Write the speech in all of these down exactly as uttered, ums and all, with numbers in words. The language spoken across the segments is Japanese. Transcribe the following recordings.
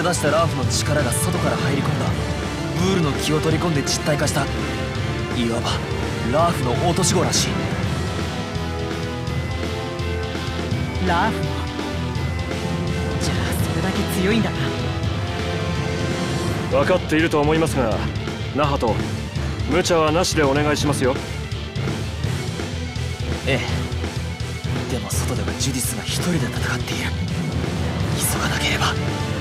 出したラーフの力が外から入り込んだ。ブールの気を取り込んで実体化した、いわばラーフの落とし子らしい。 ラーフもじゃあそれだけ強いんだな。 分かっていると思いますが、ナハト、無茶はなしでお願いしますよ。 ええ、でも外ではジュディスが一人で戦っている。急がなければ。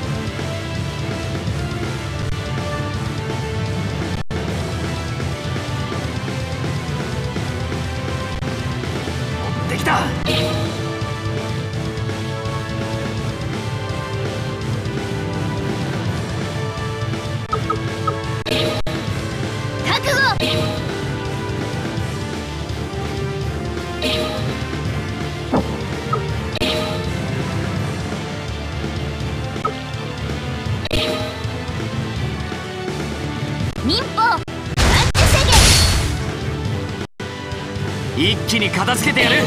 持ってきた。覚悟。民法一気に片付けてやる。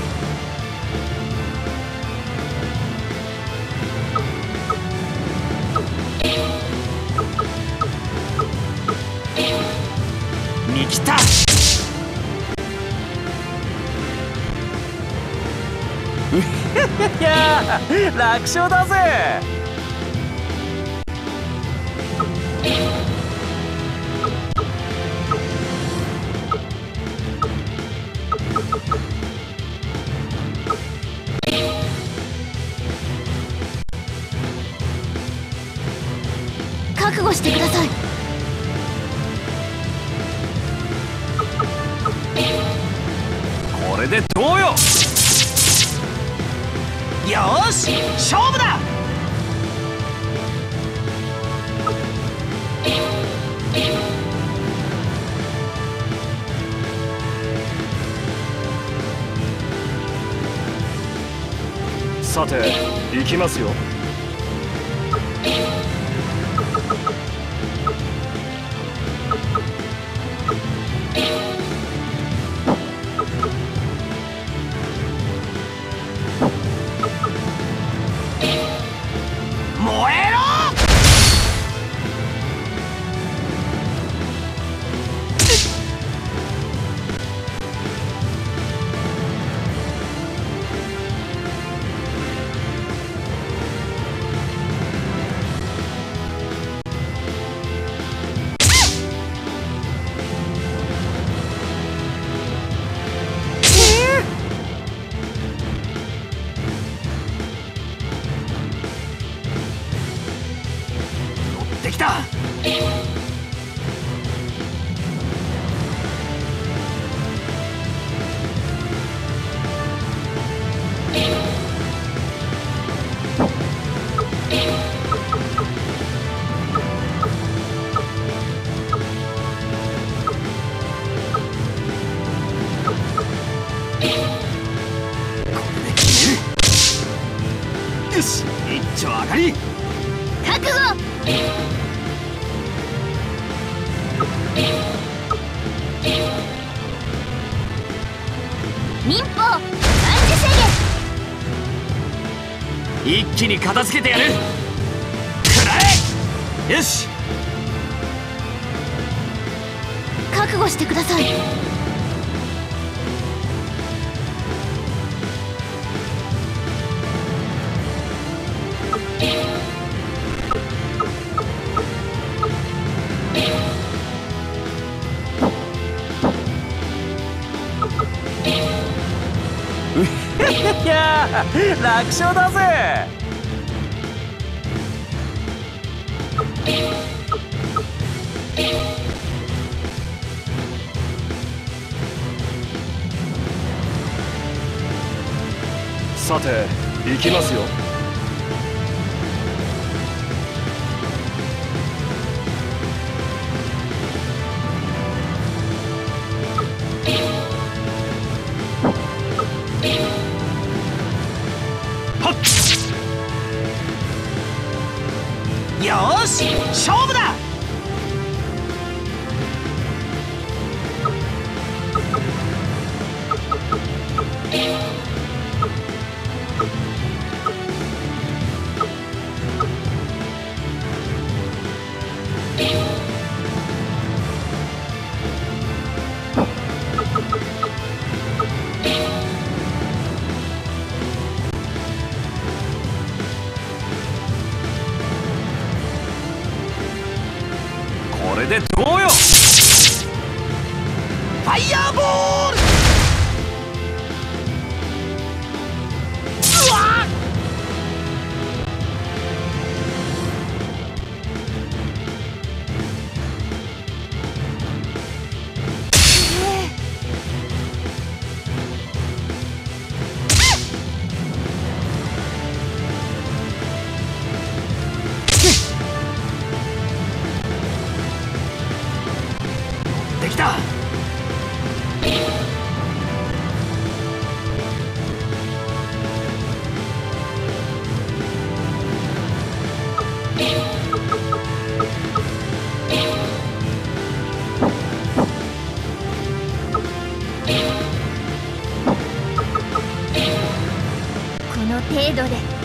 見切った。 いやー、楽勝だぜ。 覚悟してください。 これでどうよ。よーし、勝負だ。 さて、行きますよ。 できた。よし、一丁上がり。 覚悟。民法万事制一気に片付けてやる。食らえ。よし、 限覚悟してください。 いやー、楽勝だぜ。 さて、行きますよ。 よーし、勝負だ。 れでどうよ。ファイヤーボール。うわっ、できた。 この程度で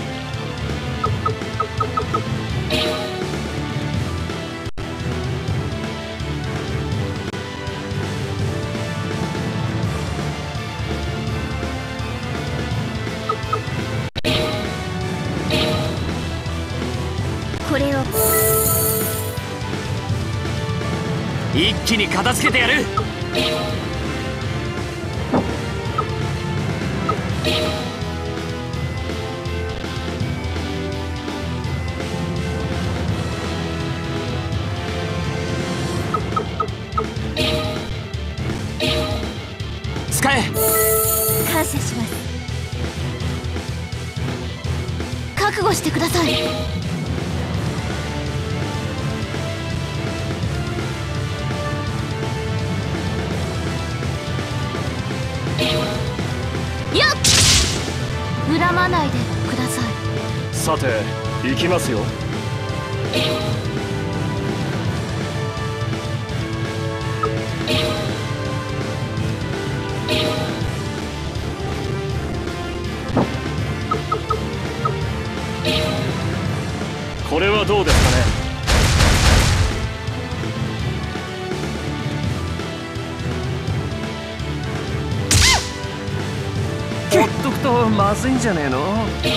これを一気に片付けてやる。使え。 感謝します。覚悟してください。よっ、恨まないでください。 さて行きますよ。これはどうですかね。 ほっとくとまずいんじゃねえの。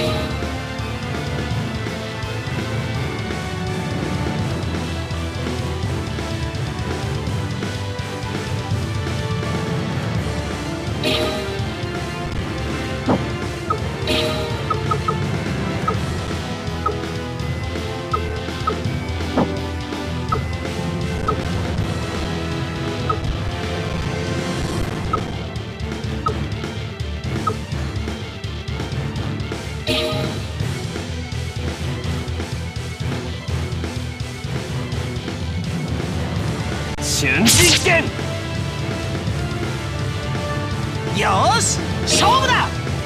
瞬実験。よーし、勝負だ。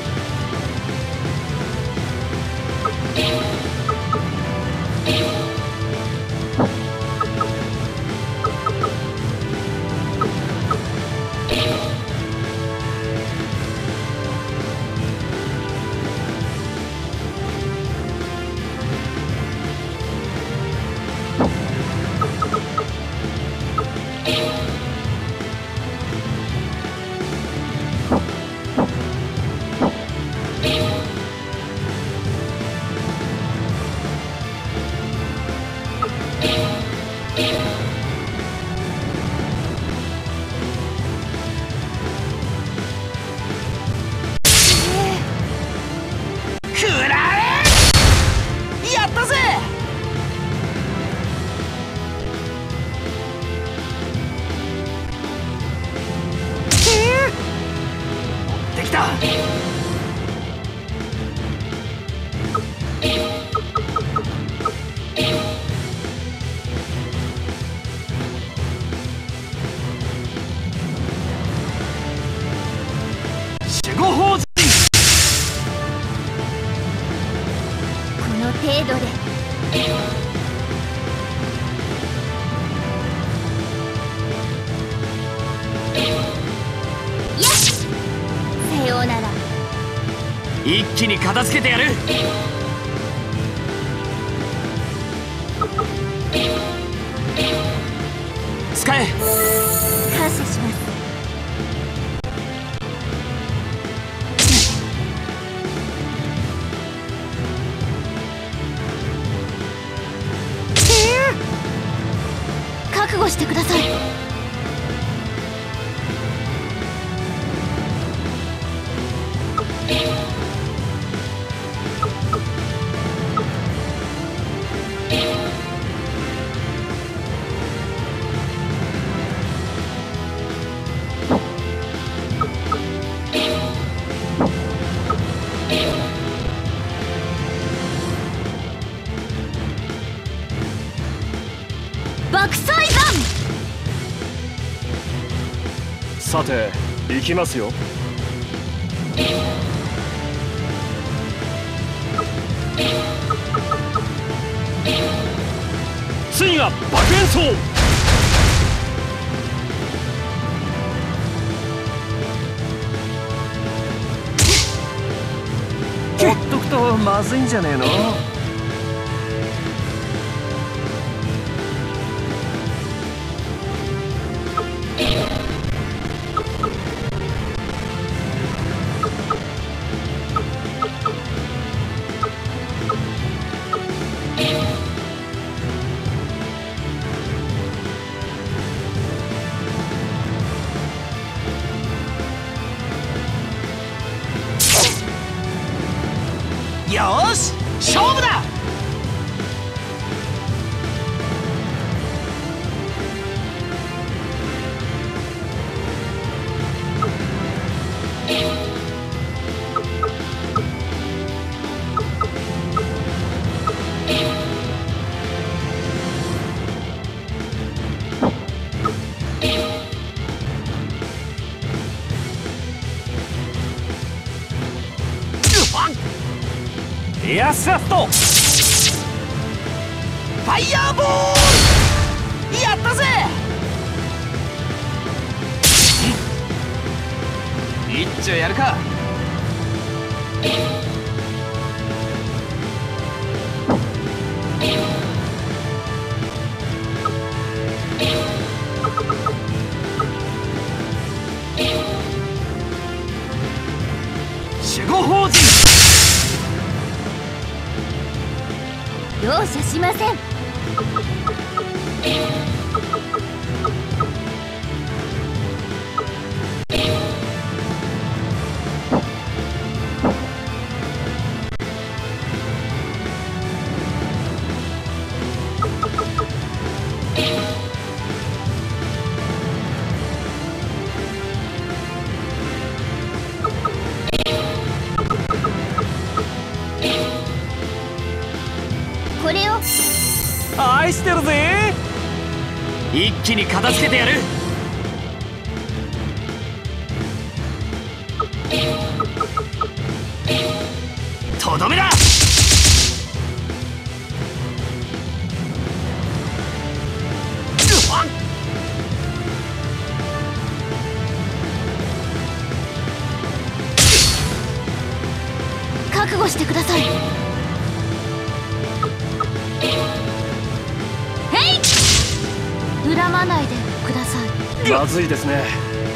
程度で。よし、さようなら。 一気に片付けてやる。使え。 感謝します。覚悟悟してください。爆砕弾。 さて行きますよ。次が爆炎層。 ほっとくとまずいんじゃねえの？ よーし勝負だ。 エアスラスト。 ファイヤーボール。やったぜ。一丁やるか。守護法人。 容赦しません。これを愛してるぜ。 一気に片付けてやる。とどめだ。 覚悟してください。恨まないでください。 まずいですね。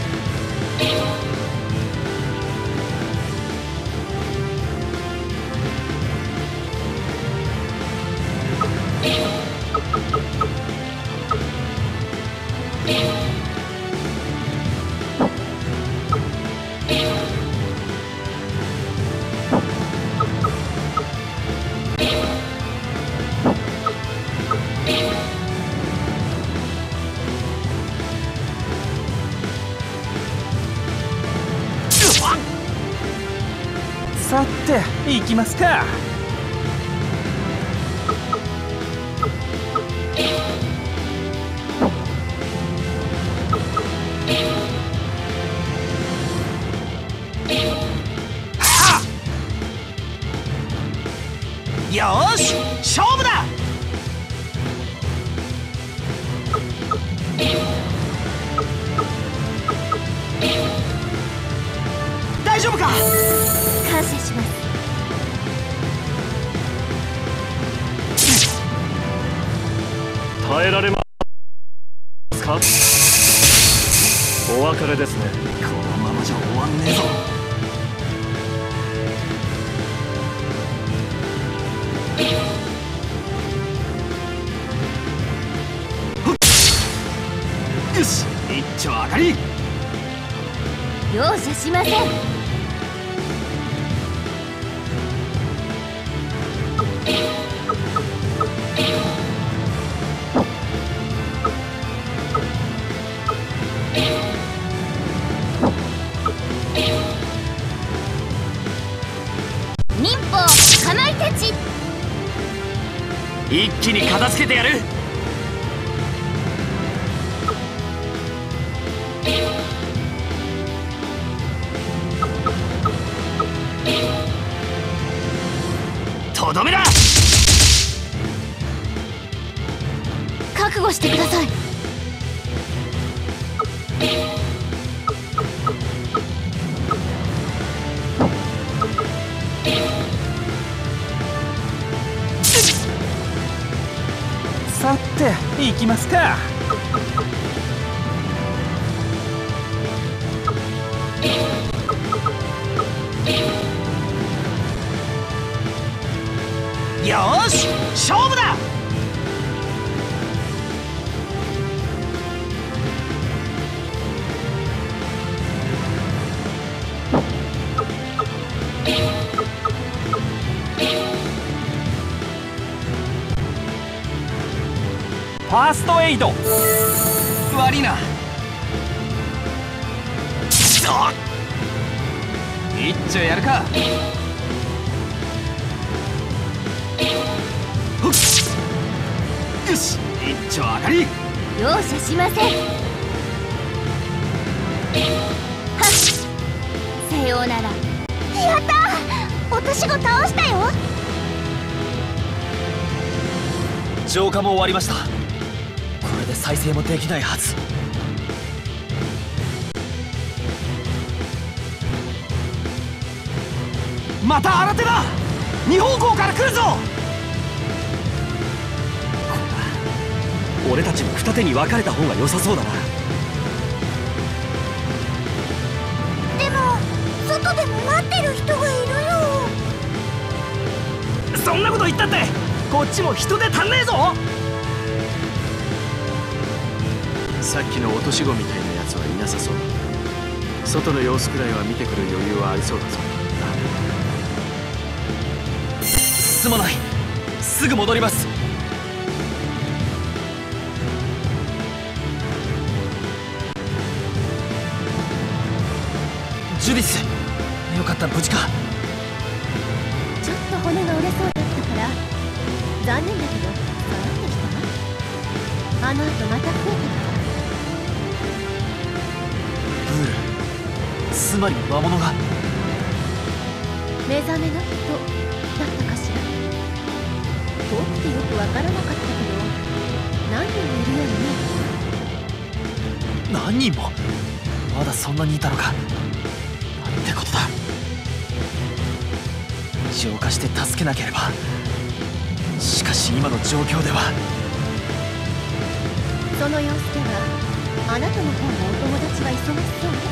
さて行きますか。 よーし勝負だ。大丈夫か。 感謝します。 耐えられますか。お別れですね。 このままじゃ終わんねえぞ。 容赦しません。忍法かまいたち。 一気に片付けてやる。とどめだ。 覚悟してください。 さて行きますか。 よーし、勝負だ。 ファーストエイド。 悪いな。一丁やるか。よし、一丁上がり。 容赦しません。はっ、さようなら。やったー、落とし子倒したよ。 浄化も終わりました。これで再生もできないはず。また新手だ。二方向から来るぞ。俺たちも二手に分かれた方が良さそうだな。 でも外でも待ってる人がいるよ。 そんなこと言ったってこっちも人で足んねえぞ。 さっきの落とし子みたいなやつはいなさそう。外の様子くらいは見てくる余裕はありそうだぞ。 すまない、すぐ戻ります。ジュディス、よかった、無事か。 ちょっと骨が折れそうだったから残念だけど下がってきたわ。あの後また増えたから。 ブール、つまり魔物が。 目覚めの人だったかしら。遠くてよくわからなかったけど何人もいるようにね。 何人も。まだそんなにいたのか。なんてことだ。浄化して助けなければ。しかし今の状況では。 その様子ではあなたの方もお友達は忙しそうね。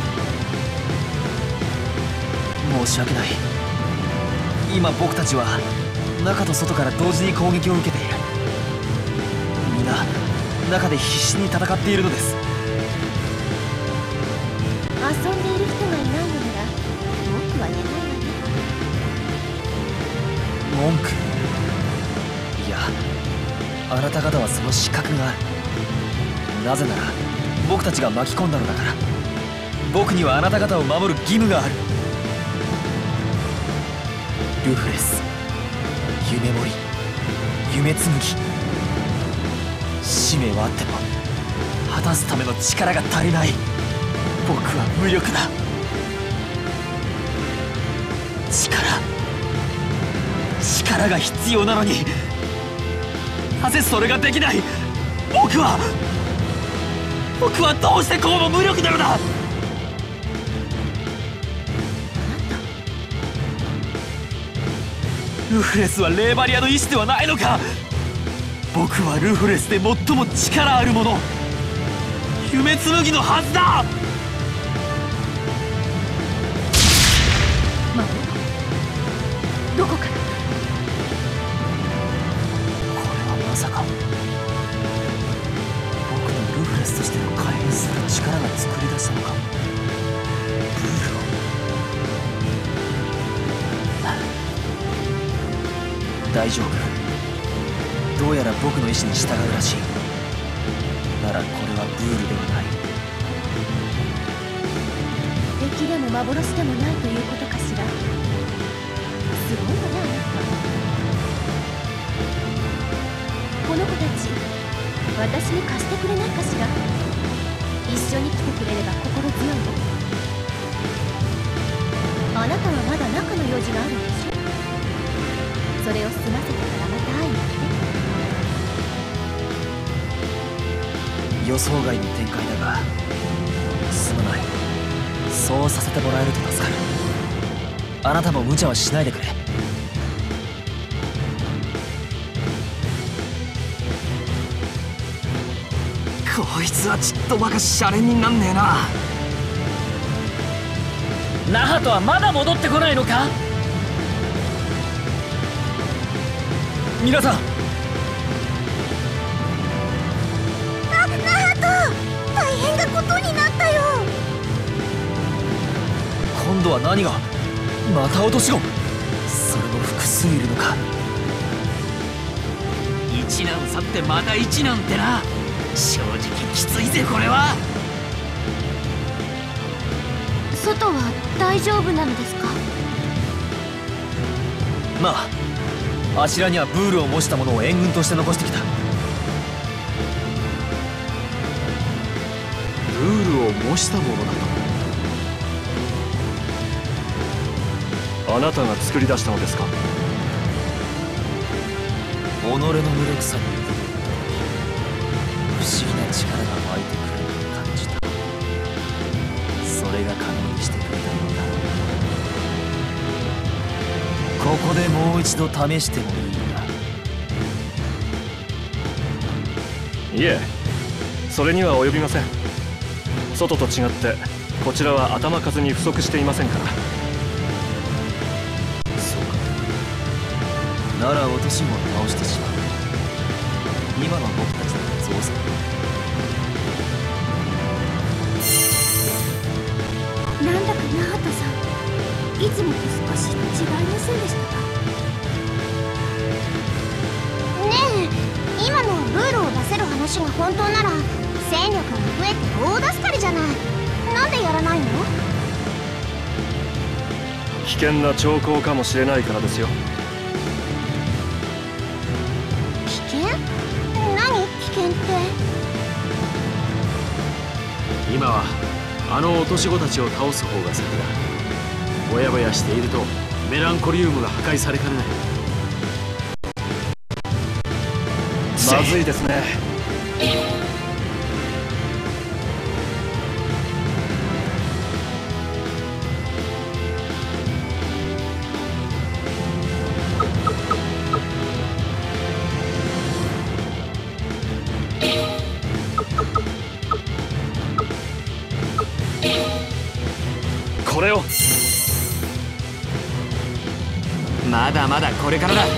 申し訳ない。今僕たちは中と外から同時に攻撃を受けている。みんな中で必死に戦っているのです。 遊んでいる人がいないのなら文句は言えないわね。 文句。いや、あなた方はその資格がある。なぜなら僕たちが巻き込んだのだから。僕にはあなた方を守る義務がある。ルフレス、夢盛り、夢紡ぎ。使命はあっても果たすための力が足りない。僕は無力だ。力力が必要なのになぜそれができない。僕は僕はどうしてこうも無力なのだ。ルフレスはレーバリアの意志ではないのか。僕はルフレスで最も力あるもの、夢紡ぎのはずだ。 魔物どこから。 これはまさか僕のルフレスとしての改変する力が作り出したのか。ブー大丈夫。どうやら僕の意志に従うらしい。ならこれはブールではない。 敵でも幻でもないということかしら。すごいわね、あなた。この子たち、私に貸してくれないかしら。一緒に来てくれれば心強いわ。あなたはまだ中の用事があるんでしょ。それを済ませてからまた会いに来て。 予想外の展開だがすまない。そうさせてもらえると助かる。あなたも無茶はしないでくれ。こいつはちっとばかしシャレになんねえな。 ナハトはまだ戻ってこないのか。 皆さん、 な、ナハト、大変なことになったよ。 今度は何が。また落とし子。それも複数いるのか。 一難去ってまた一難ってな。正直きついぜこれは。 外は大丈夫なのですか。 まあ、あちらにはブールを模したものを援軍として残してきた。 ブールを模したものだと。あなたが作り出したのですか。 己の無力さに不思議な力が湧いてくるのを感じた。それが可能にしてくれたようだ。ここでもう一度試してもいいか。 いえ、それには及びません。外と違ってこちらは頭数に不足していませんから。 そうか。なら落とし子を倒してしまう。今の僕たちの造作。 なんだかナハトさん、いつもと少し違いませんでしたか。ねえ、今のブールを出せる話が本当なら戦力が増えて大助かりじゃない。なんでやらないの。 危険な兆候かもしれないからですよ。 危険？何危険って。 今はあの落とし子たちを倒す方が先だ。ぼやぼやしているとメランコリウムが破壊されかねない。 まずいですね。これを。 まだまだこれからだ。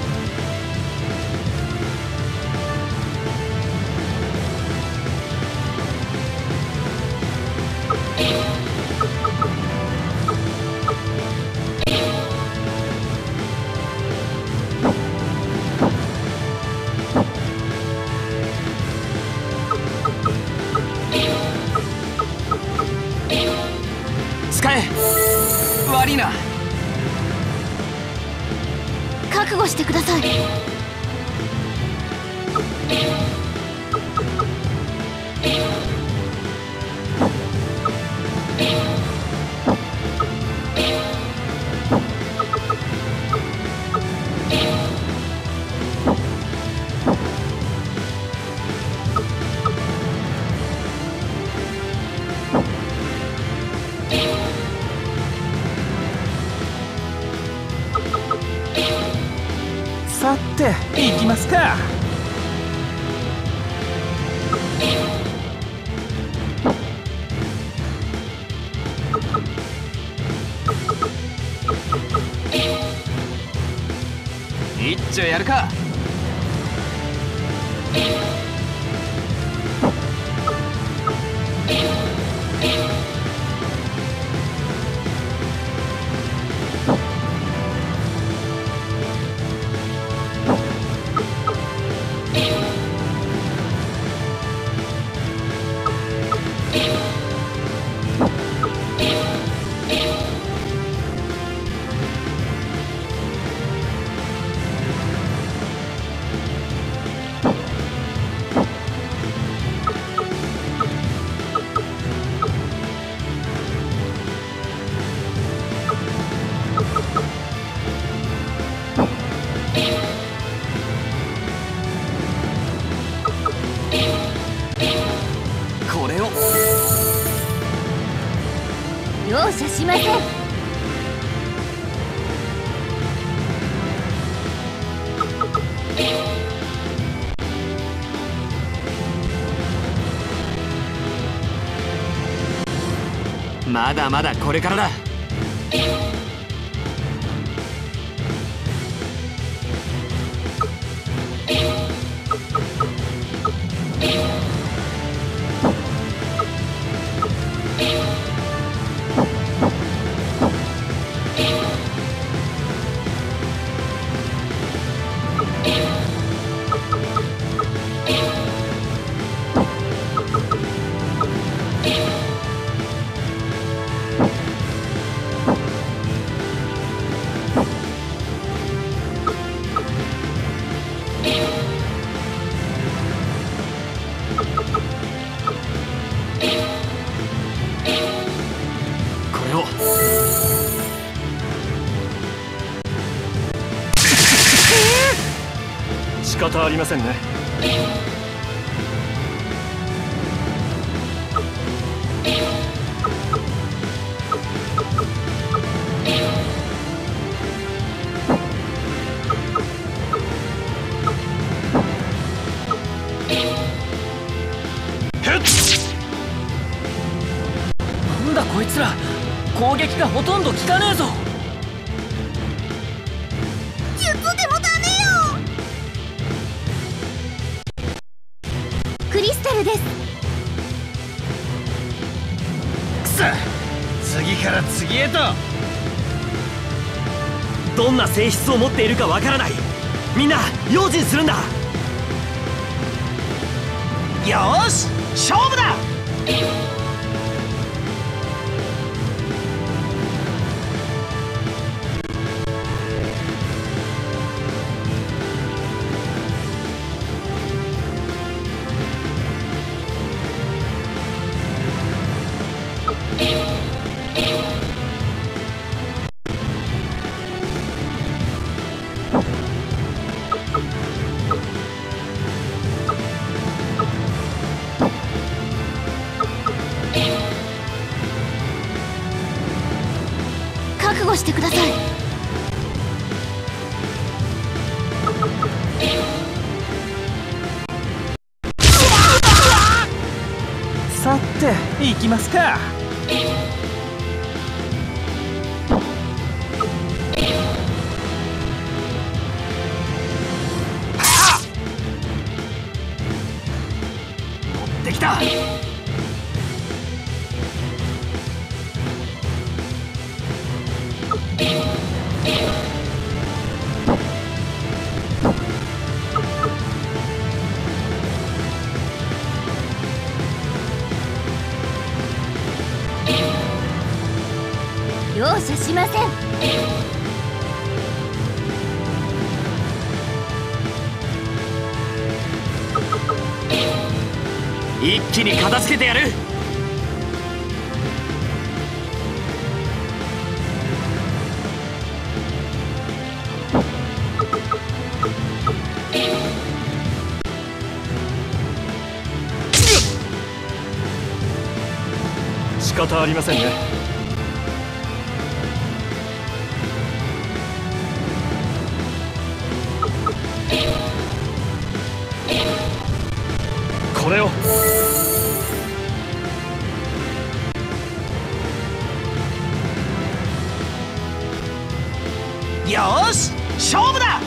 使え。悪いな。 覚悟してください。 さて行きますか。 一丁やるか。 これを容赦しません。 まだまだこれからだ。これを仕方ありませんね。 なんだこいつら、攻撃がほとんど効かねえぞ。 術でもダメよ。クリスタルです。 くそ、次から次へと。どんな性質を持っているかわからない。みんな用心するんだ。よーし、勝負だ。 覚悟してください。 さて行きますか。 できた。 容赦しません。 一気に片付けてやる。 仕方ありませんね。これをよーし、勝負だ。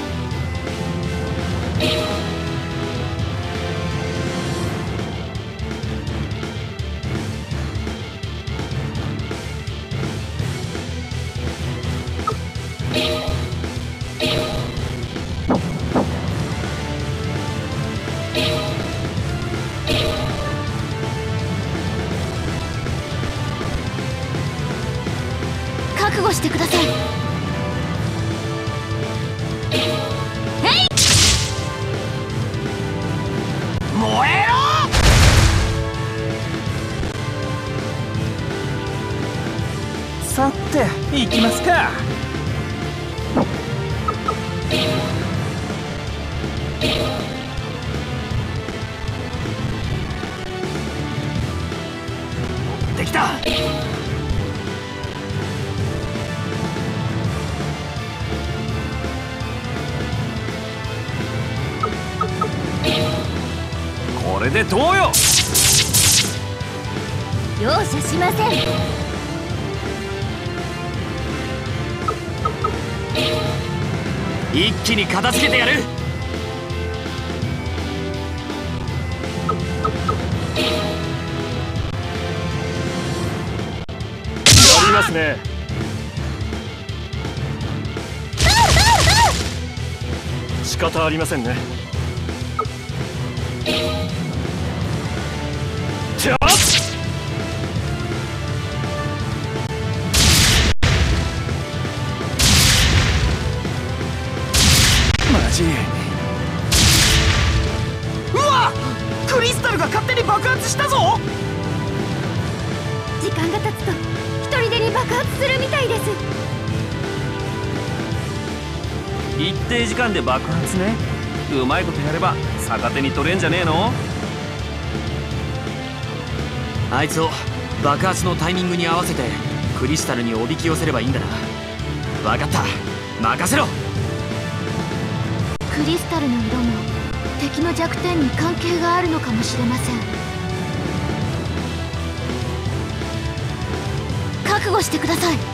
覚悟してください。 燃えろ。 さて行きますか。 できた。これでどうよ。 容赦しません。 一気に片付けてやる。 やりますね。仕方ありませんね。てやっマジ。うわ、クリスタルが勝手に爆発したぞ。 時間が経つと一人でに爆発するみたいです。 一定時間で爆発ね。うまいことやれば逆手に取れんじゃねえの。 あいつを爆発のタイミングに合わせてクリスタルにおびき寄せればいいんだな。分かった、任せろ。 クリスタルの色も敵の弱点に関係があるのかもしれません。覚悟してください。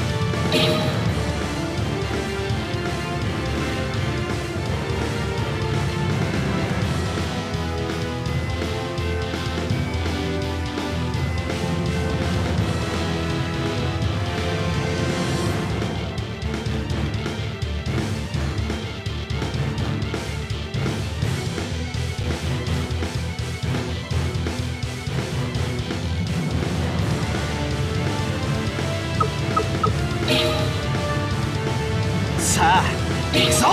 さあ行くぞ。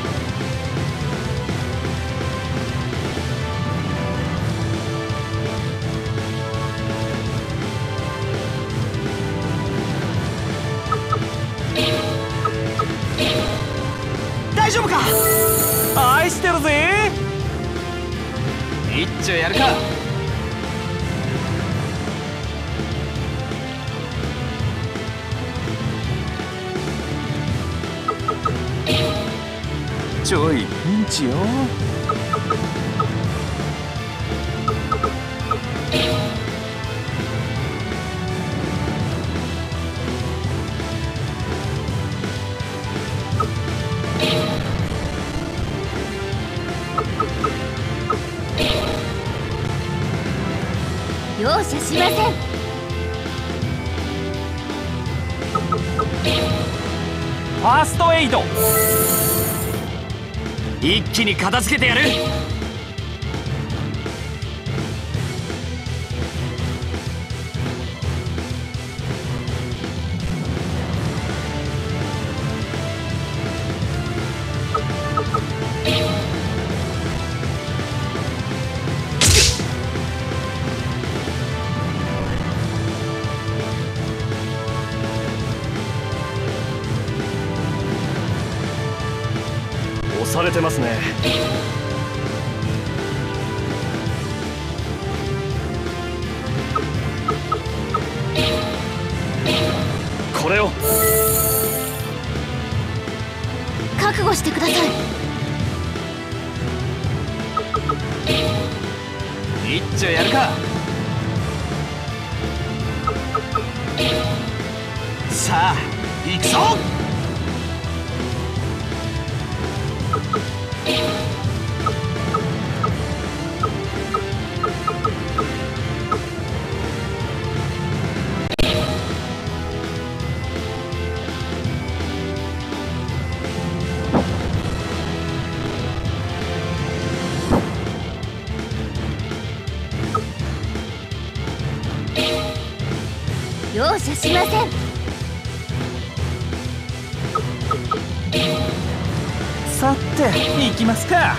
大丈夫か。 愛してるぜ。 一丁やるか。 ちょいピンチよ。 容赦しません。 ファーストエイド。 一気に片付けてやる。 押されてますね。これを。 覚悟してください。 一丁やるか。さあ行くぞ。 容赦しません。 さて行きますか。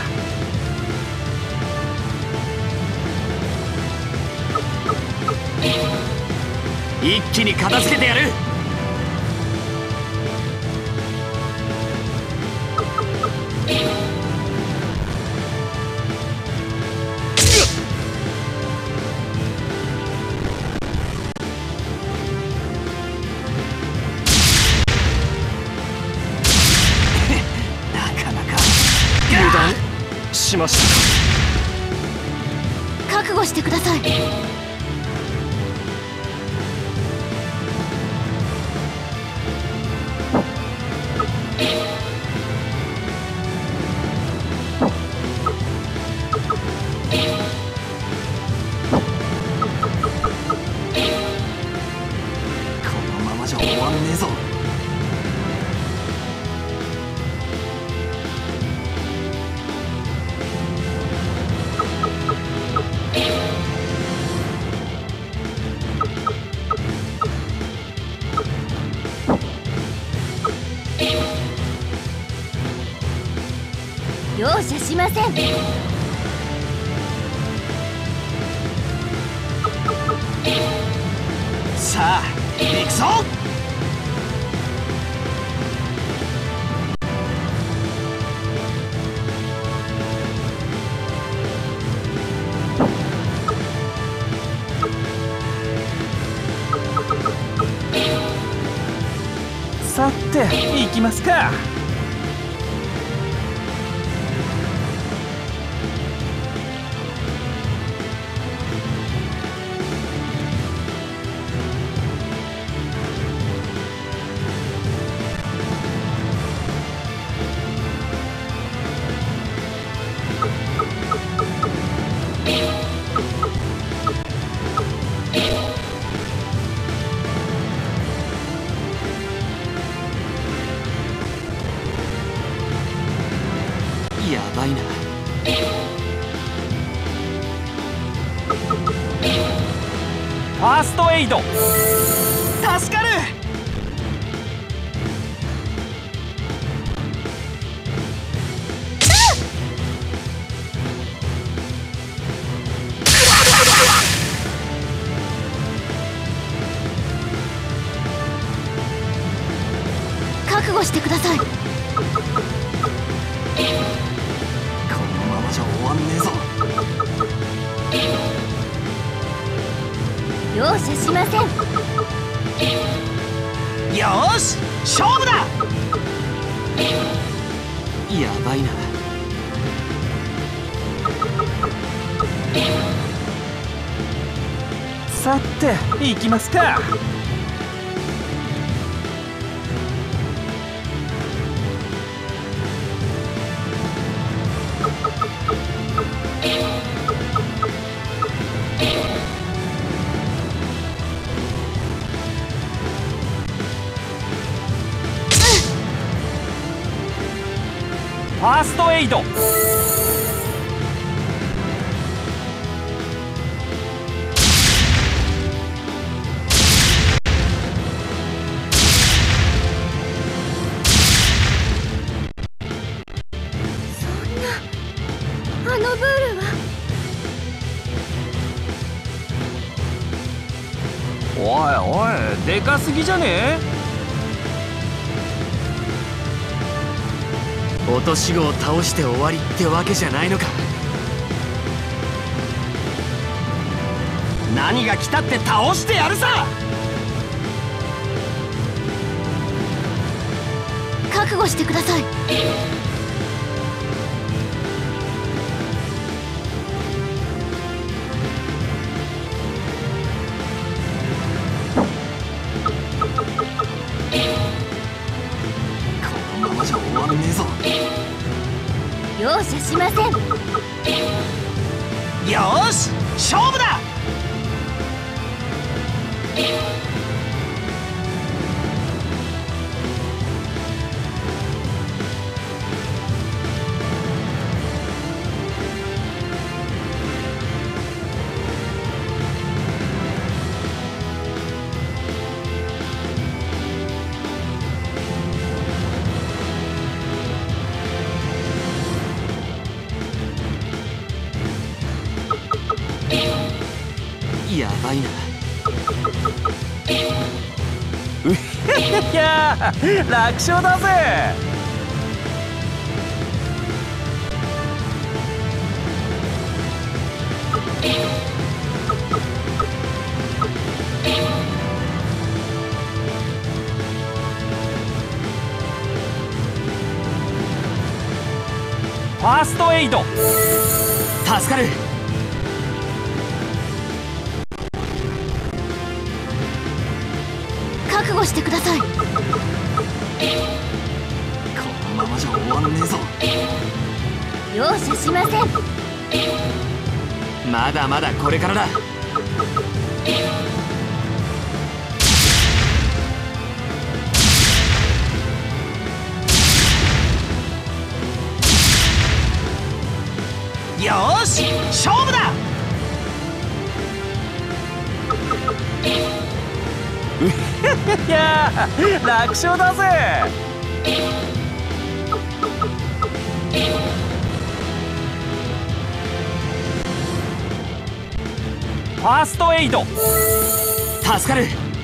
一気に片付けてやる。 油断しましたか。 覚悟してください。 このままじゃ終わんねえぞ。 容赦しません。 さあ行くぞ。さて行きますか。やばいな。 ファーストエイド。 助かる。 覚悟してください。 このままじゃ終わんねえぞ。 容赦しません。 よーし勝負だ。やばいな。さて行きますか。 ファーストエイド。 あのブールは。 おいおい、でかすぎじゃねえ。 落とし子を倒して終わりってわけじゃないのか。 何が来たって倒してやるさ。 覚悟してください。 このままじゃ終わんねえぞ。 容赦しません。 よーし勝負だ。 やばいな。 いやー、楽勝だぜ。ファーストエイド。 助かる。 覚悟してください。 このままじゃ終わんねえぞ。 容赦しません。 まだまだこれからだ。よーし、勝負だ。 いやー、楽勝だぜ。ファーストエイド。 助かる。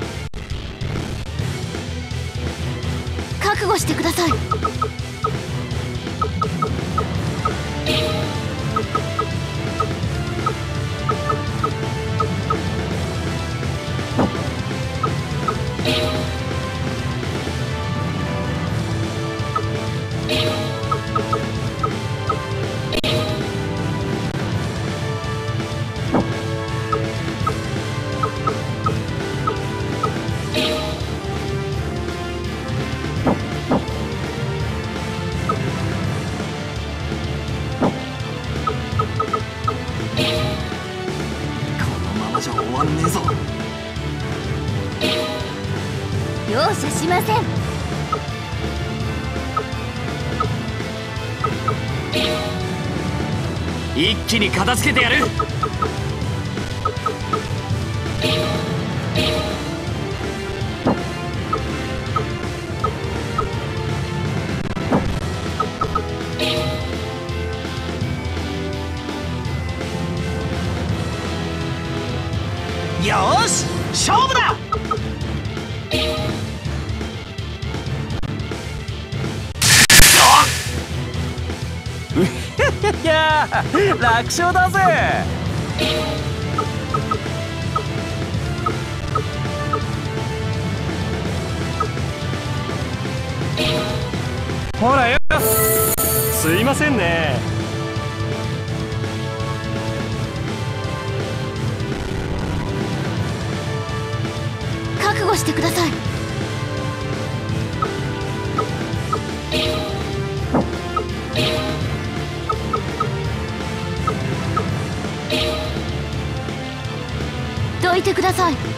覚悟してください。 じゃ終わんねえぞ。 容赦しません。 一気に片付けてやる。よーし、勝負だ。 いやー、楽勝だぜ。ほらよ。 すいませんね。 覚悟してください。どいてください。 こ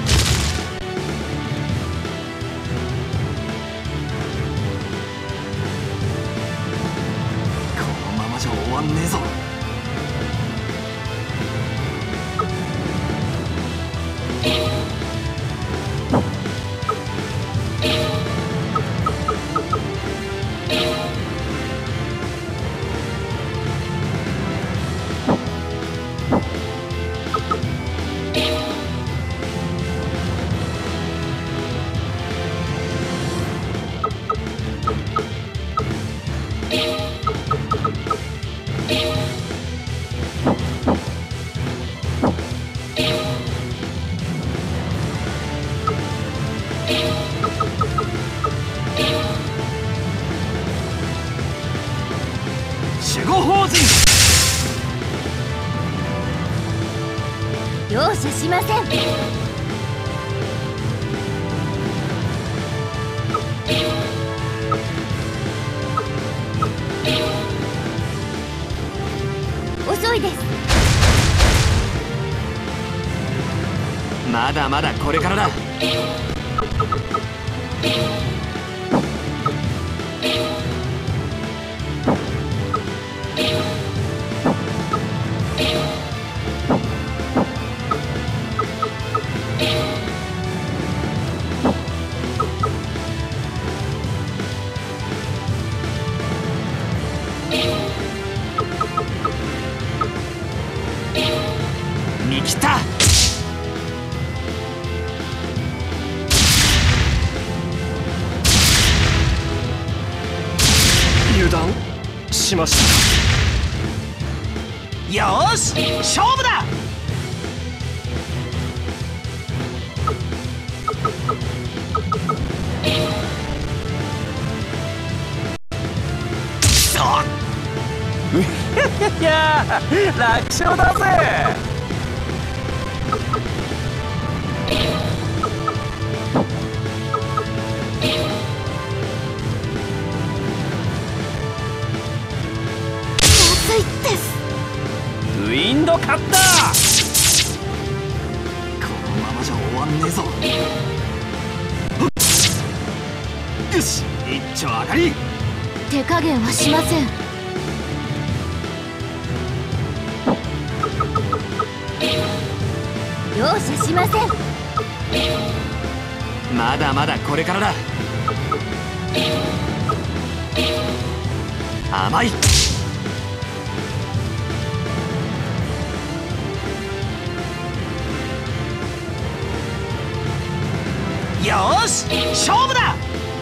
のままじゃ終わんねえぞ。守護法人。 容赦しません。遅いです。 まだまだこれからだ。見切った。 ましたか。 よーし勝負だ。 いやー楽勝だぜ。ウィンドカッター。 このままじゃ終わんねえぞ。よし一丁上がり。 手加減はしません。容赦しません。 まだまだこれからだ。甘い。よーし勝負だ。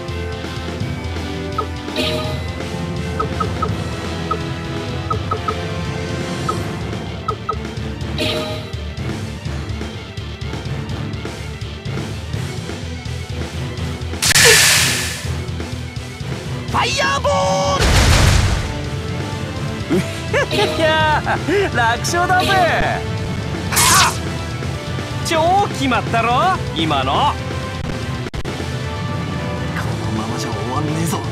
ファイヤーボール。 いやー楽勝だぜ。はっ超決まったろ今の。 このままじゃ終わんねえぞ。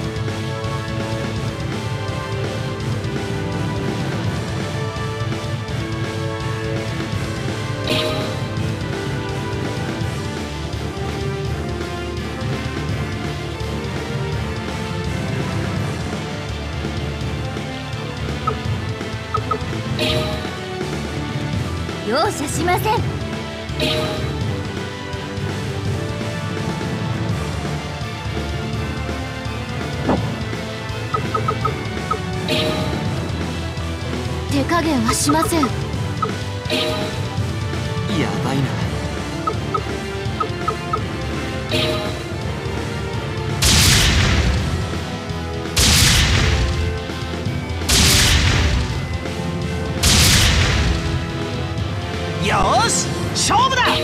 容赦しません。手加減はしません。 やばいな。よーし勝負だ。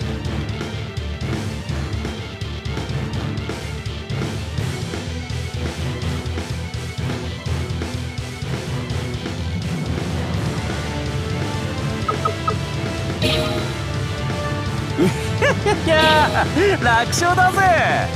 いやー楽勝だぜ。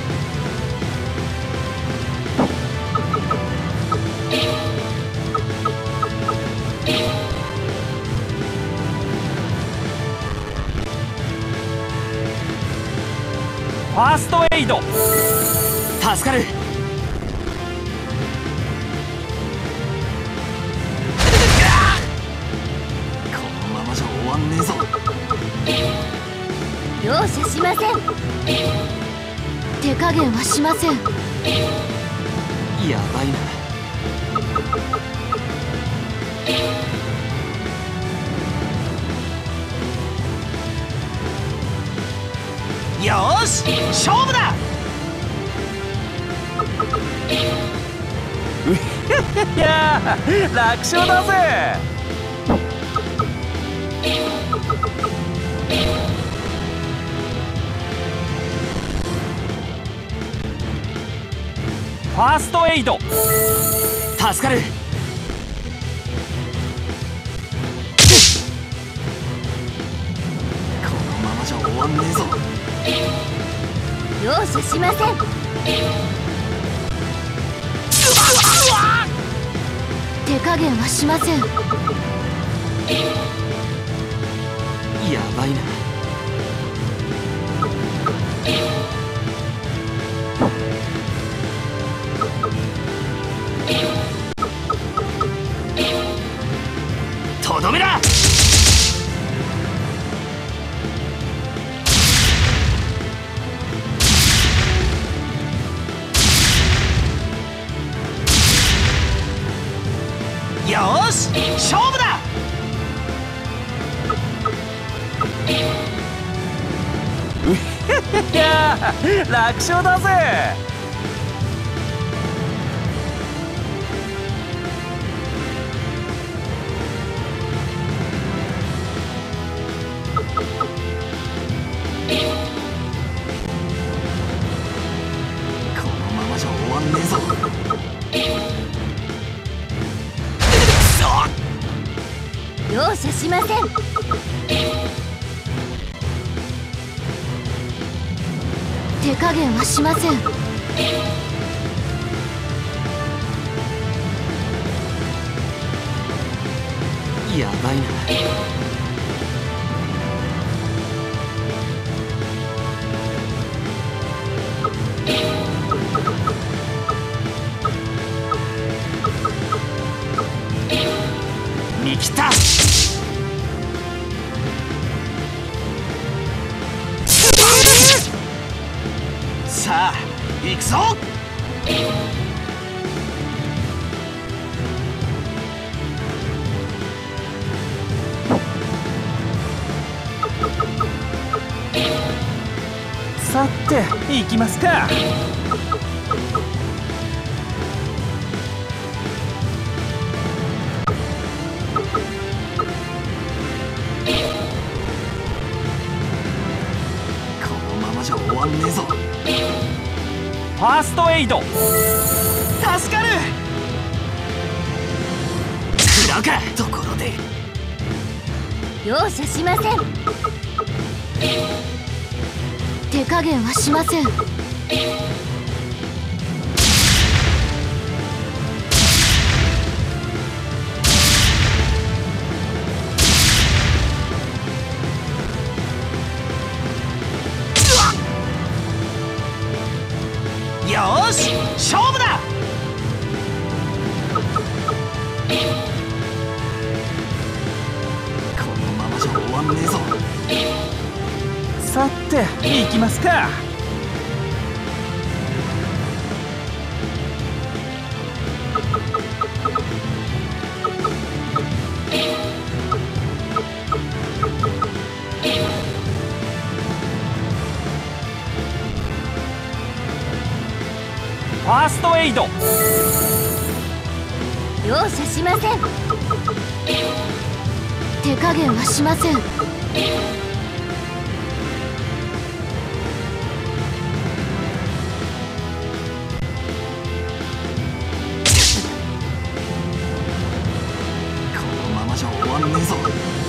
ファーストエイド。 助かる。このままじゃ終わんねえぞ。 容赦しません。手加減はしません。 やばいな。よーし勝負だ。 いやー楽勝だぜ。ファーストエイド。 助かる。このままじゃ終わんねえぞ。 容赦しません。手加減はしません。 やばいな。とどめだ。よーし勝負だ。 いやー楽勝だぜ。 容赦しません。手加減はしません。 やばいな。見切った。さあ行くぞ。 さて行きますか。 このままじゃ終わんねえぞ。 ファーストエイド。助かる。 食らうか。ところで容赦しません。手加減はしません。 よーし勝負だ。 このままじゃ終わんねえぞ。 さて行きますか。ファーストエイド。 容赦しません。手加減はしません。 終わんねえぞ。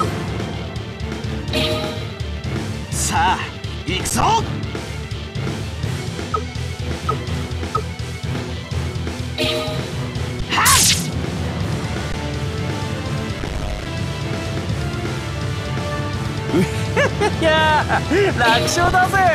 さあ行くぞ。はっいやー楽勝だぜ。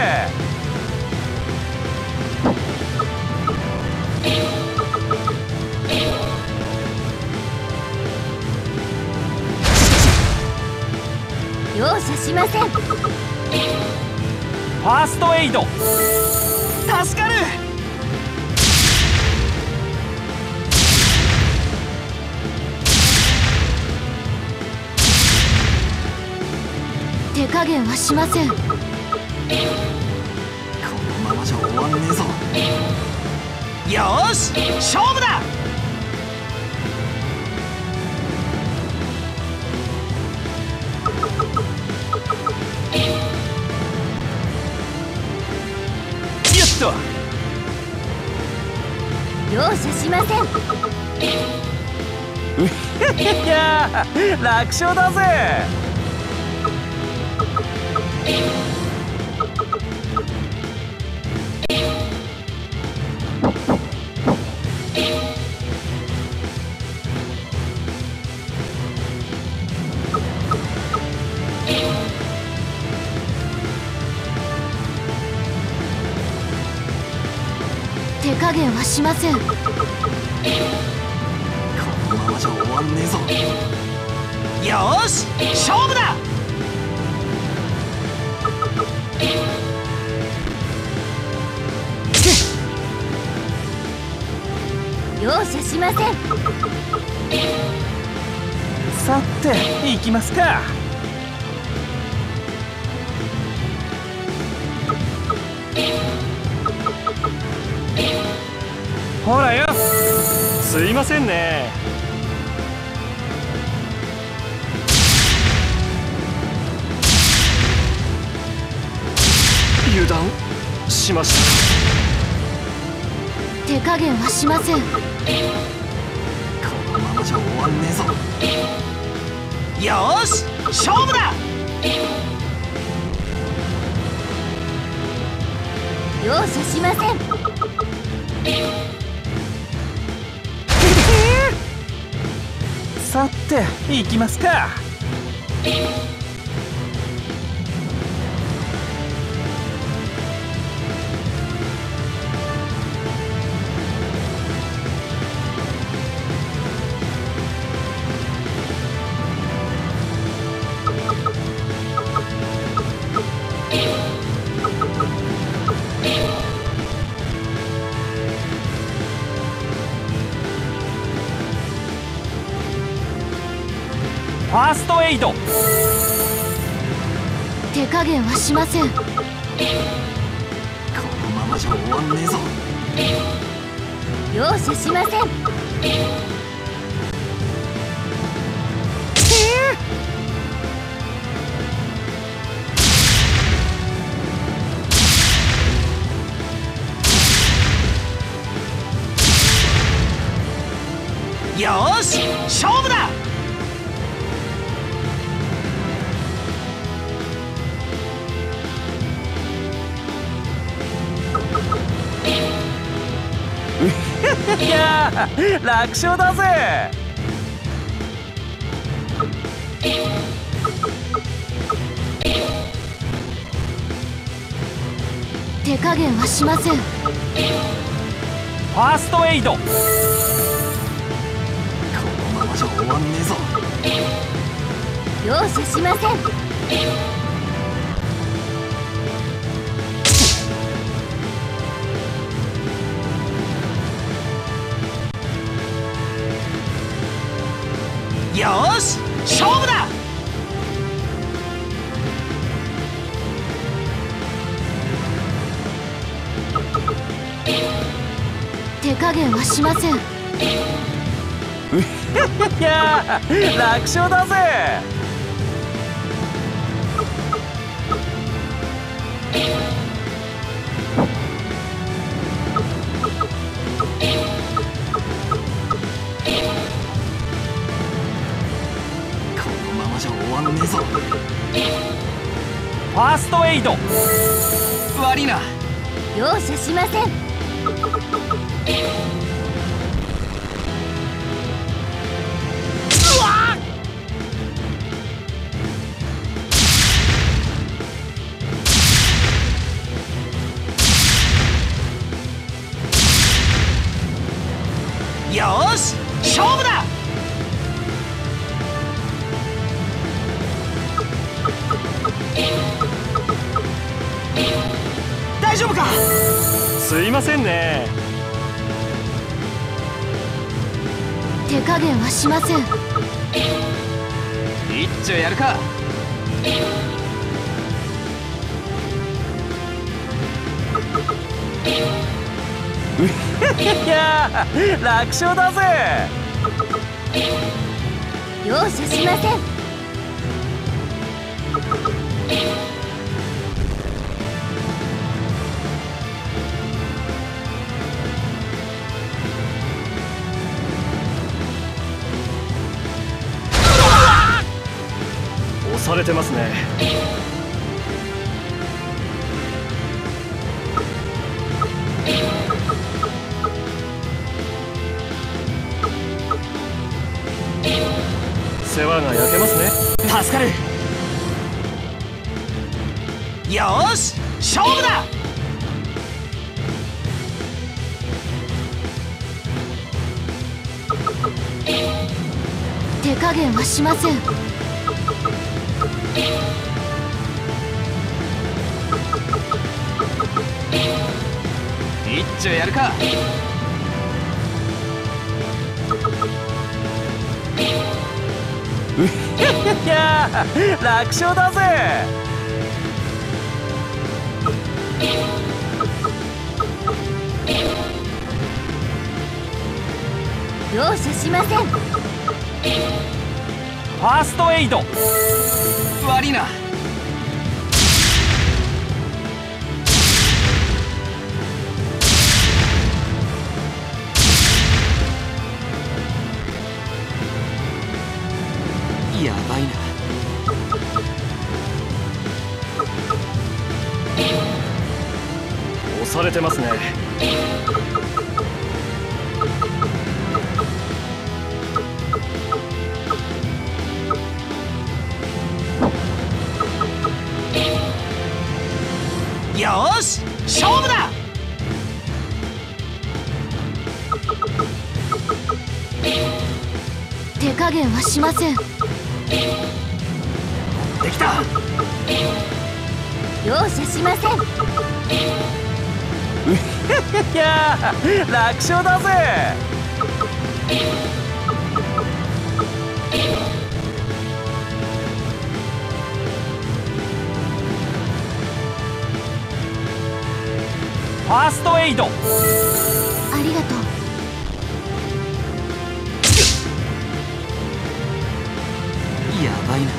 容赦しません。 ファーストエイド。助かる。 手加減はしません。 このままじゃ終わんねえぞ。 よーし勝負だ。 容赦しません。 いやー楽勝だぜ。 手加減はしません。 このままじゃ終わんねえぞ。 よーし勝負だ。 容赦しません。 さて行きますか。ほらよ。 すいませんね。油断しました。 手加減はしません。 このままじゃ終わんねえぞ。 よーし勝負だ。 容赦しません。 さて行きますか。ファーストエイド。 手加減はしません。 このままじゃ終わんねえぞ。 容赦しません。 よーし勝負だ。いやー楽勝だぜ。 手加減はしません。 ファーストエイド。 このままじゃ終わんねえぞ。 容赦しません。 よーし勝負だ。 手加減はしません。 いやー楽勝だぜ。 このままじゃ終わんねえぞ。 ファーストエイド。 悪いな。 容赦しません。 よーし勝負だ。大丈夫か。 すいませんね。 手加減はしません。 一丁やるか。 いやー楽勝だぜ。 容赦しません。 押されてますね。世話が焼けますね。 助かる。よーし勝負だ。 手加減はしません。 一丁やるか。 いやー楽勝だぜ。 容赦しません。 ファーストエイド。 悪いな。 やばいな。 押されてますね。 よーし勝負だ。 手加減はしません。 できた。 容赦しません。 いやー楽勝だぜ。ファーストエイド。 ありがとう。 やばいな。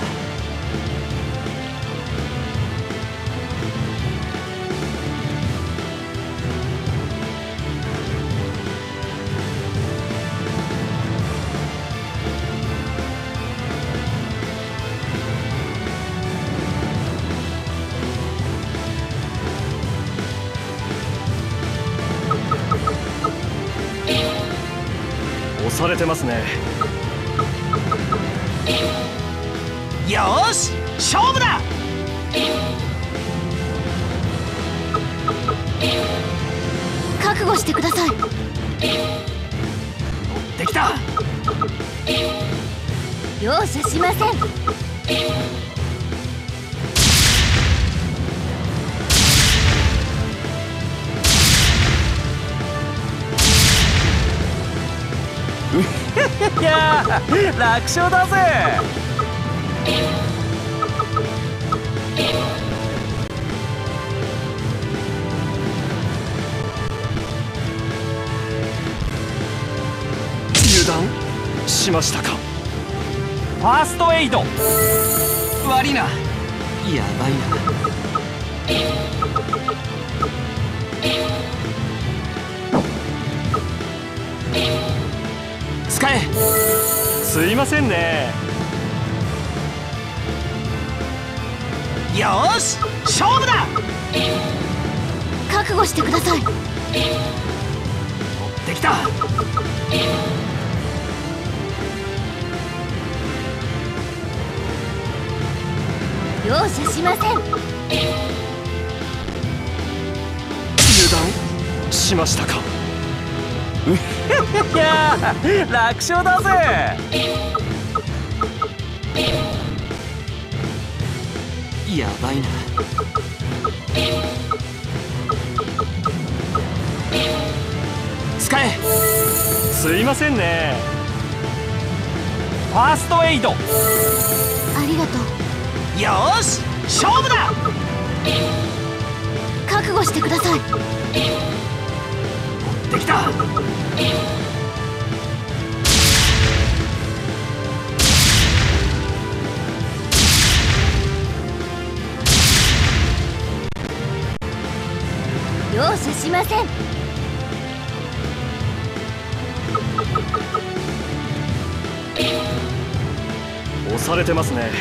押されてますね。 よーし勝負だ。 覚悟してください。 できた。 容赦しません。 いやー楽勝だぜ。 油断しましたか。 ファーストエイド。悪いな。 やばいな。 使え。 すいませんね。 よーし勝負だ。 覚悟してください。 できた。 容赦しません。 油断しましたか。 いやー楽勝だぜ。 やばいな。 使え。 すいませんね。 ファーストエイド。 ありがとう。 よーし勝負だ。 覚悟してください。 できた。 容赦しません。 押されてますね。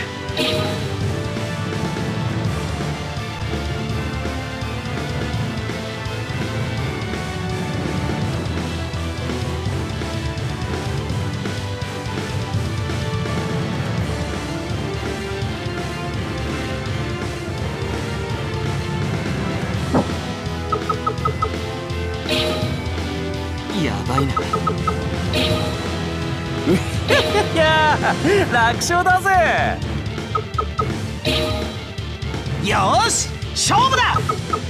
やばいな。 いやー楽勝だぜ。よーし勝負だ。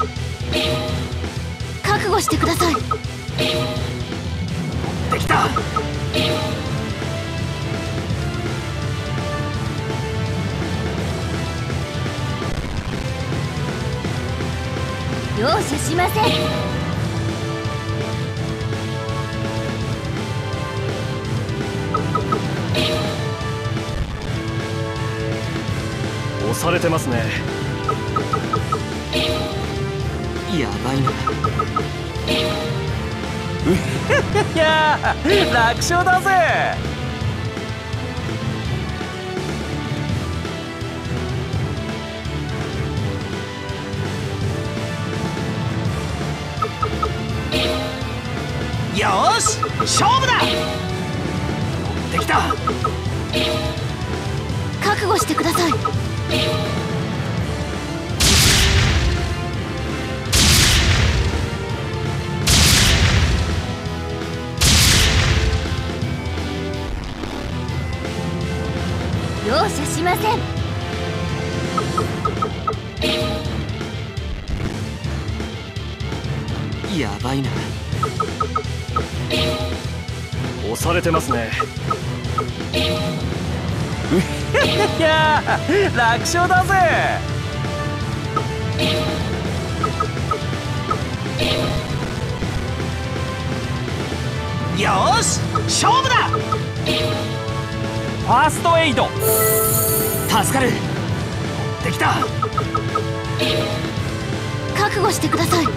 覚悟してください。 できた。 容赦しません。 押されてますね。 やばいな。 いやー楽勝だぜ。 勝負だ。できた。 覚悟してください。容赦しません。 やばいな。 押されてますね。 いやー、楽勝だぜ。よーし、勝負だ。ファーストエイド。 助かる。 できた。 覚悟してください。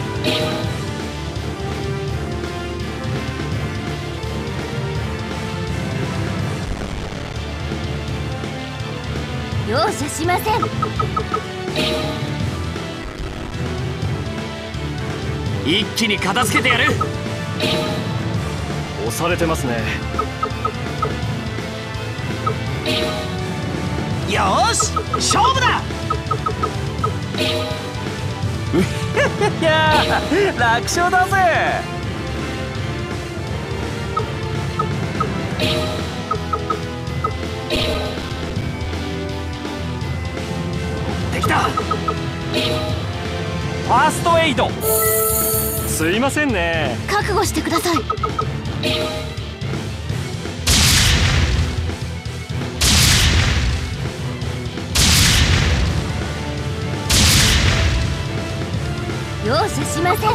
容赦しません。 一気に片付けてやる。 押されてますね。 よーし、勝負だ。いやー、楽勝だぜ。できた。ファーストエイド。 すいませんね。 覚悟してください。容赦しません。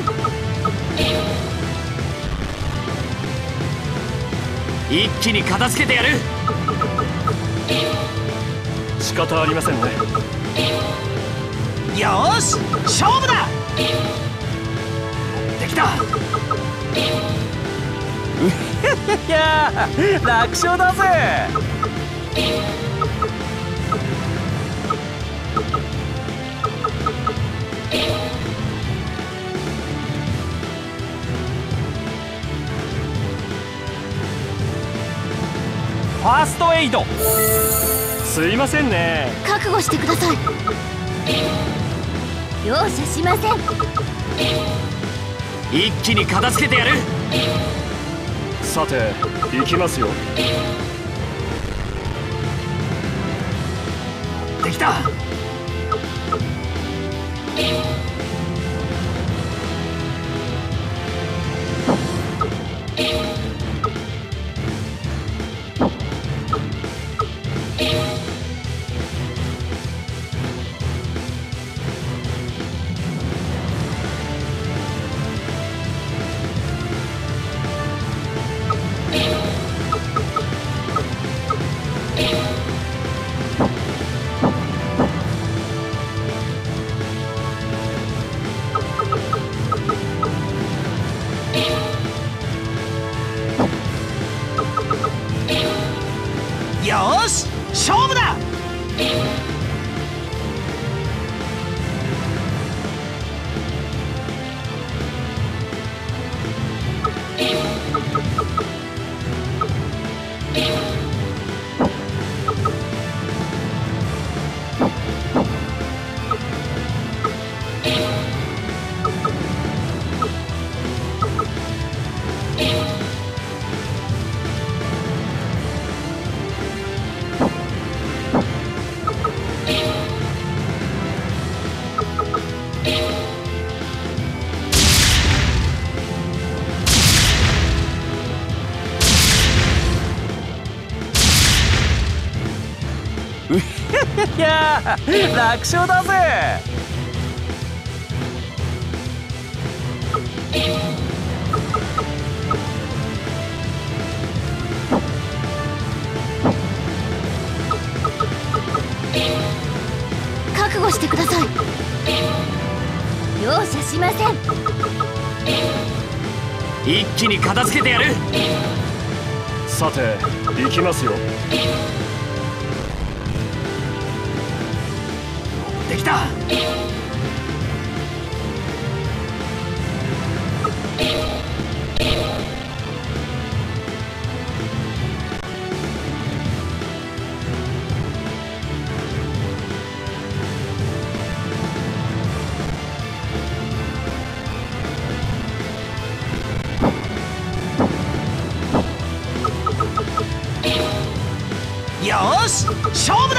一気に片付けてやる。 仕方ありませんね。 よーし、勝負だ。できた。いやー、楽勝だぜ。ファーストエイド。 すいませんね。 覚悟してください。容赦しません。 一気に片付けてやる。 さて、行きますよ。 できた。よーし、勝負だ。いやー、楽勝だぜ。 覚悟してください。容赦しません。 一気に片付けてやる。 さて、行きますよ。 できた。 勝負だ。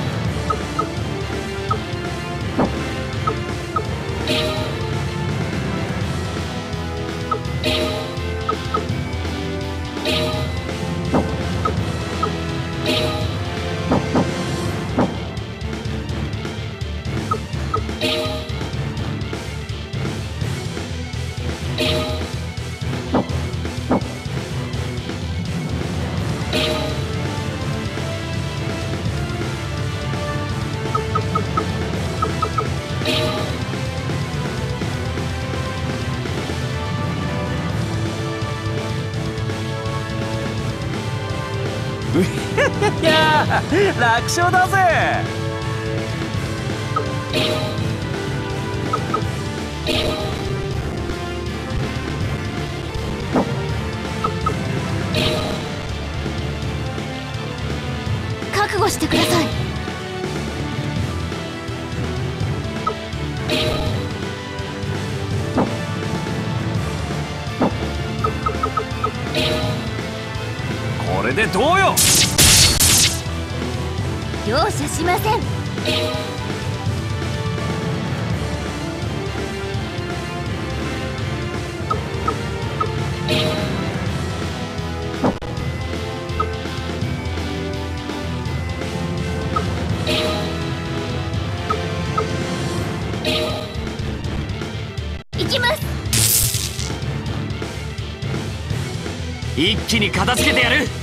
いやー、楽勝だぜ。 覚悟してください。 これでどうよ。 容赦しません。行きます。 一気に片付けてやる。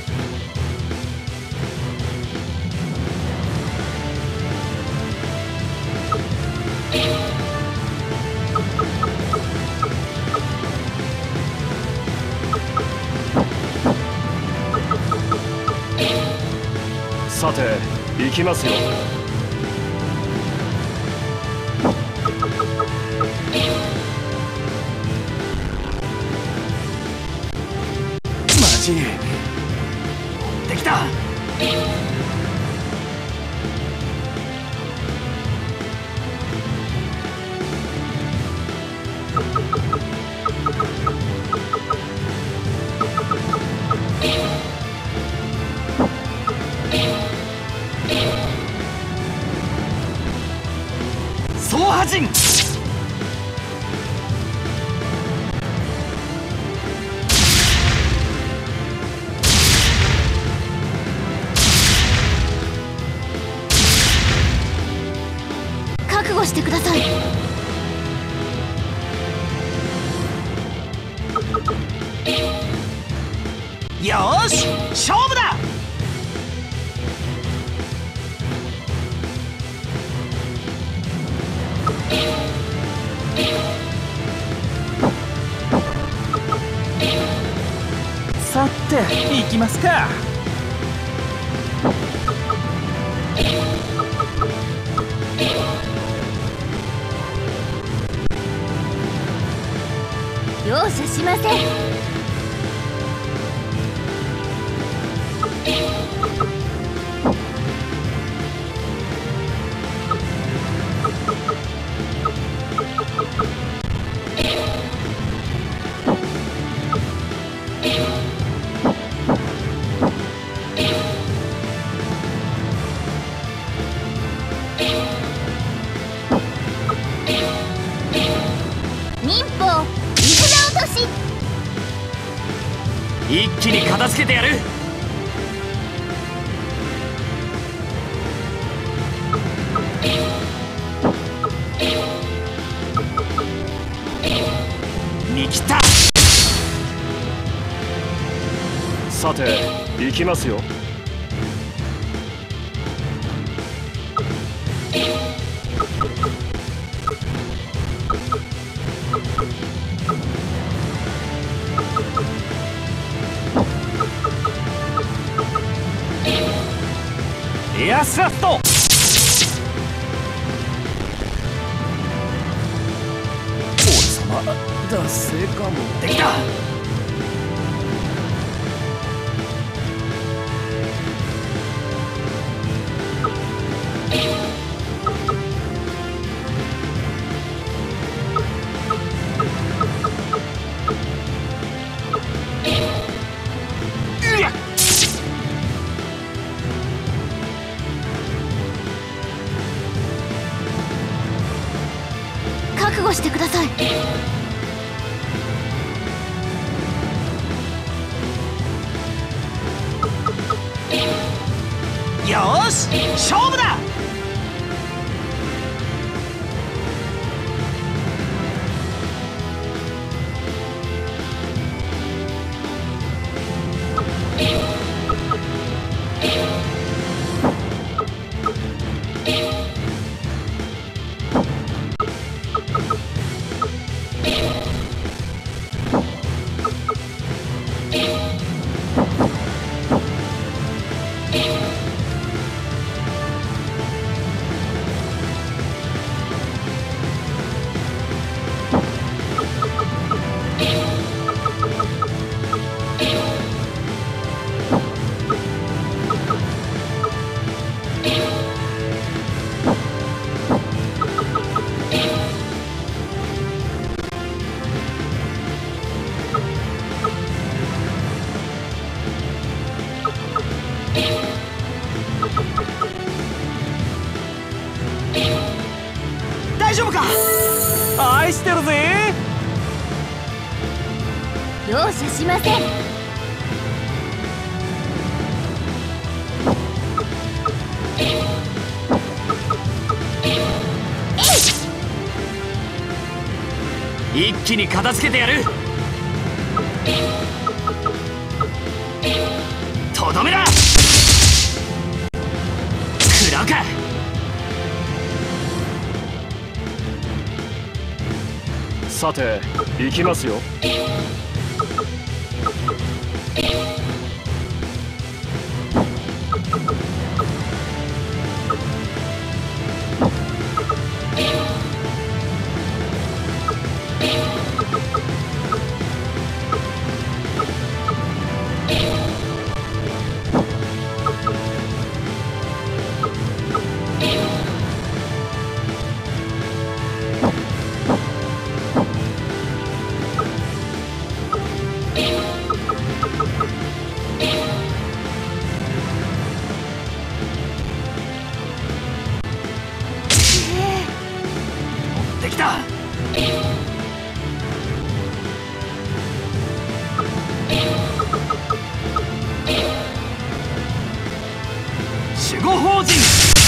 さて行きますよ。 マジ持ってきた。総破陣。 覚悟してください。 よーし、勝負だ。さて行きますか。 容赦しません。忍法水の落とし。 一気に片付けてやる。に来た。 さて行きますよ。 エアスラスト。俺様達成感もできた。 悟してください。 よーし、勝負だ。大丈夫か。愛してるぜ。 容赦しません。 一気に片付けてやる。とどめだ。食らうか。 さて行きますよ。 できた。守護法人。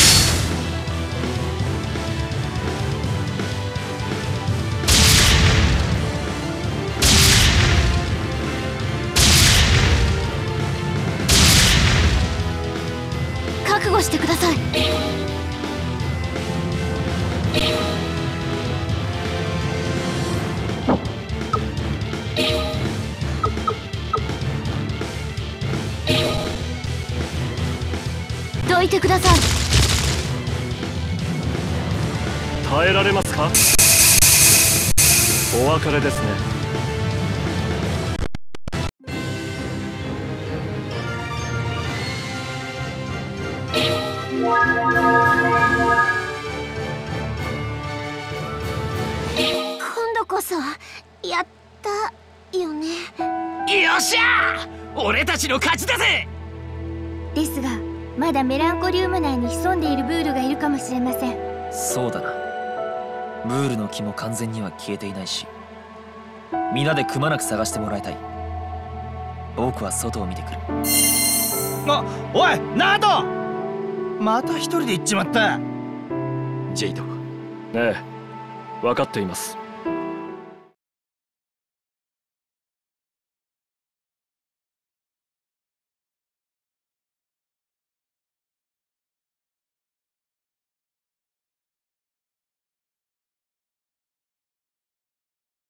覚悟してください。どいてください。 耐えられますか。お別れですね。 今度こそやったよね。 よっしゃー、俺たちの勝ちだぜ。 ですがまだメランコリウム内に潜んでいるブールがいるかもしれません。 そうだな。ブールの木も完全には消えていないし、皆でくまなく探してもらいたい。僕は外を見てくる。 あ、おいナート、また一人で行っちまった。 ジェイド、 ええ、分かっています。